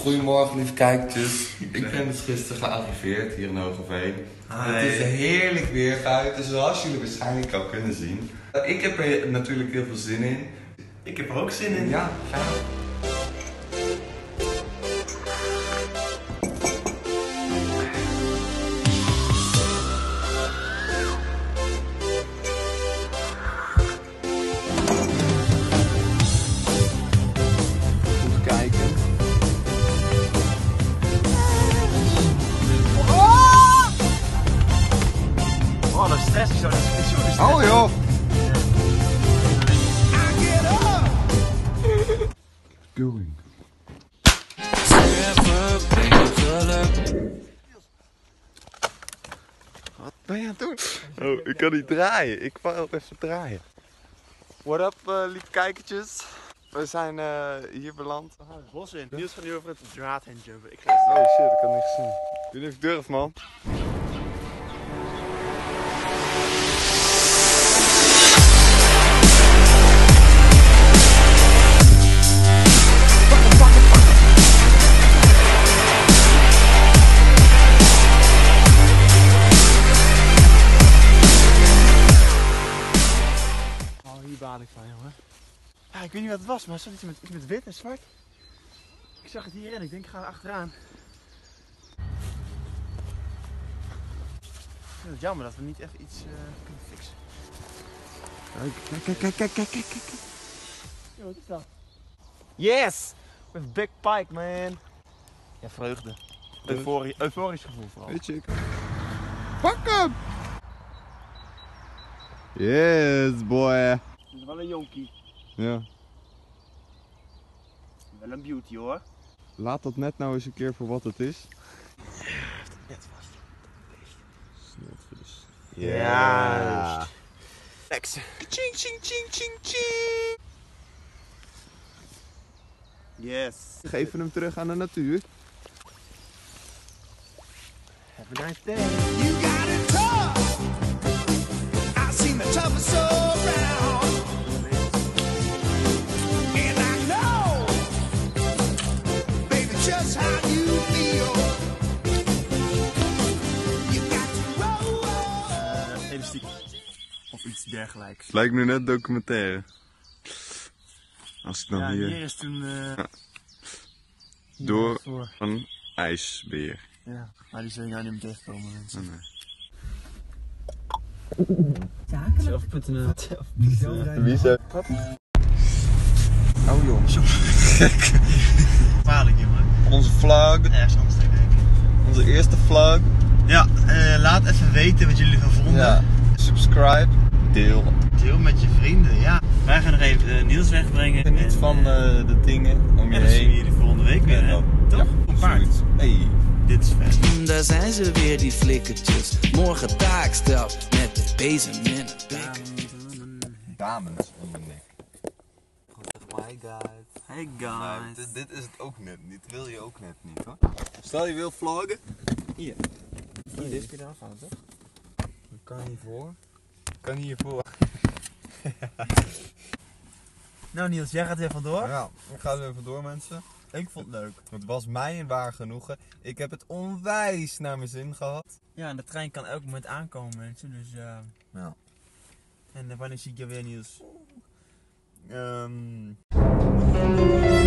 Goedemorgen lieve kijkers. Ik ben dus gisteren gearriveerd hier in Hogeveen. Het is heerlijk weer buiten, zoals jullie waarschijnlijk al kunnen zien. Ik heb er natuurlijk heel veel zin in. Ik heb er ook zin in. Ja, fijn. Oh, dat is stress ik zo. Dat is zo stress. Oh joh! Going. Wat ben je aan het doen? Oh, ik kan niet draaien. Ik wou even draaien. What up, lieve kijkertjes? We zijn hier beland. Het bos in. Niels gaat nu over het draad heen jumpen. Oh shit, ik had niet gezien. Ik weet niet of ik durf, man. Hier baal ik van, jongen. Ja, ik weet niet wat het was, maar er stond iets met wit en zwart. Ik zag het hier en ik denk ik ga er achteraan. Ik vind het jammer dat we niet even iets kunnen fixen. Kijk. Yo, wat is dat? Yes! With big pike, man. Ja, vreugde. Euforisch gevoel vooral. Weet je, pak hem! Yes, boy. Het is wel een jonkie. Ja. Wel een beauty hoor. Laat dat net nou eens een keer voor wat het is. Net vast. Snotvis. Juist. Lex. Ching, ching, ching, ching, ching. Yes. Geven hem terug aan de natuur. Have a nice day. You got it tough. I've seen the toughest around. And I know, baby, just how you feel. You got to roll. Elastiek. Of iets dergelijks. Het lijkt nu net documentaire. Als ik dan Ja, hier... hier is toen... Door voor. een ijsbeer. Ja, maar die zullen nou niet meer tegenkomen mensen. Oh, nee. Zelf.nl. Wie zei... Oh joh. Gevaarlijk jongen. Onze vlog. Ergens anders denk ik. Onze eerste vlog. Ja, laat even weten wat jullie ervan vonden. Ja. Subscribe. Deel. Deel met je vrienden, ja. Wij gaan nog even Niels wegbrengen. Geniet van de dingen om je En dan zien we heen. jullie volgende week weer, hè? Toch? Ja, Een paard. zoiets. Hey. Dit is vet. Daar zijn ze weer, die flikkertjes. Morgen taakstel met de bezem in de bek. Dames om mijn nek. Hi guys. Hey Nou, guys. dit is het ook net niet. Wil je ook net niet hoor. Stel je wil vloggen. Hier. Hier, deze kun je eraf halen, toch? Kan hiervoor. Kan hiervoor. Nou Niels, jij gaat weer vandoor. Ja, ik ga er even door mensen. Ik vond het leuk. Het was mij een waar genoegen. Ik heb het onwijs naar mijn zin gehad. Ja, en de trein kan elk moment aankomen mensen, dus ja. Ja. En wanneer zie ik je weer Niels?